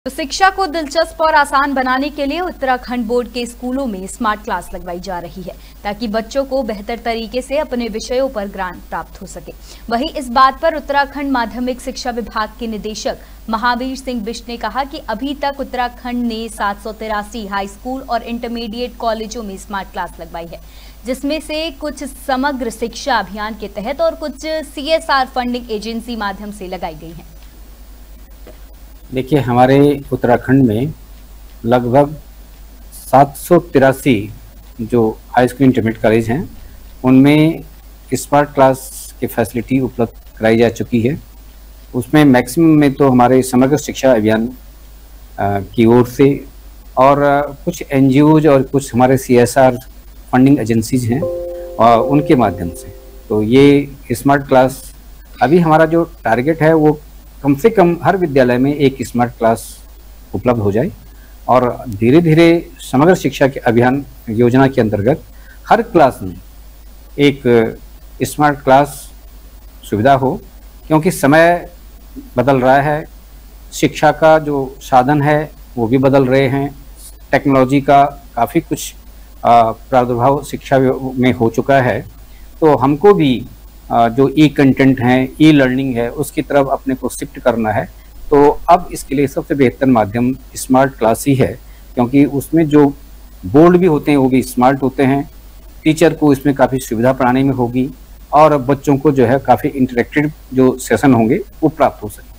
तो शिक्षा को दिलचस्प और आसान बनाने के लिए उत्तराखंड बोर्ड के स्कूलों में स्मार्ट क्लास लगवाई जा रही है ताकि बच्चों को बेहतर तरीके से अपने विषयों पर ज्ञान प्राप्त हो सके। वहीं इस बात पर उत्तराखंड माध्यमिक शिक्षा विभाग के निदेशक महावीर सिंह बिष्ट ने कहा कि अभी तक उत्तराखंड ने 783 हाई स्कूल और इंटरमीडिएट कॉलेजों में स्मार्ट क्लास लगवाई है, जिसमें से कुछ समग्र शिक्षा अभियान के तहत और कुछ CSR फंडिंग एजेंसी माध्यम से लगाई गई हैं। देखिए, हमारे उत्तराखंड में लगभग 783 जो हाई स्कूल इंटरमीडिएट कॉलेज हैं उनमें स्मार्ट क्लास की फैसिलिटी उपलब्ध कराई जा चुकी है। उसमें मैक्सिमम में तो हमारे समग्र शिक्षा अभियान की ओर से और कुछ NGOs और कुछ हमारे CSR फंडिंग एजेंसीज हैं और उनके माध्यम से तो ये स्मार्ट क्लास अभी हमारा जो टारगेट है वो कम से कम हर विद्यालय में एक स्मार्ट क्लास उपलब्ध हो जाए और धीरे धीरे समग्र शिक्षा के अभियान योजना के अंतर्गत हर क्लास में एक स्मार्ट क्लास सुविधा हो, क्योंकि समय बदल रहा है, शिक्षा का जो साधन है वो भी बदल रहे हैं, टेक्नोलॉजी का काफ़ी कुछ प्रादुर्भाव शिक्षा में हो चुका है। तो हमको भी जो कंटेंट है, लर्निंग है, उसकी तरफ अपने को शिफ्ट करना है। तो अब इसके लिए सबसे बेहतर माध्यम स्मार्ट क्लास ही है, क्योंकि उसमें जो बोर्ड भी होते हैं वो भी स्मार्ट होते हैं, टीचर को इसमें काफ़ी सुविधा पढ़ाने में होगी और बच्चों को जो है काफ़ी इंटरेक्टिव जो सेशन होंगे वो प्राप्त हो सके।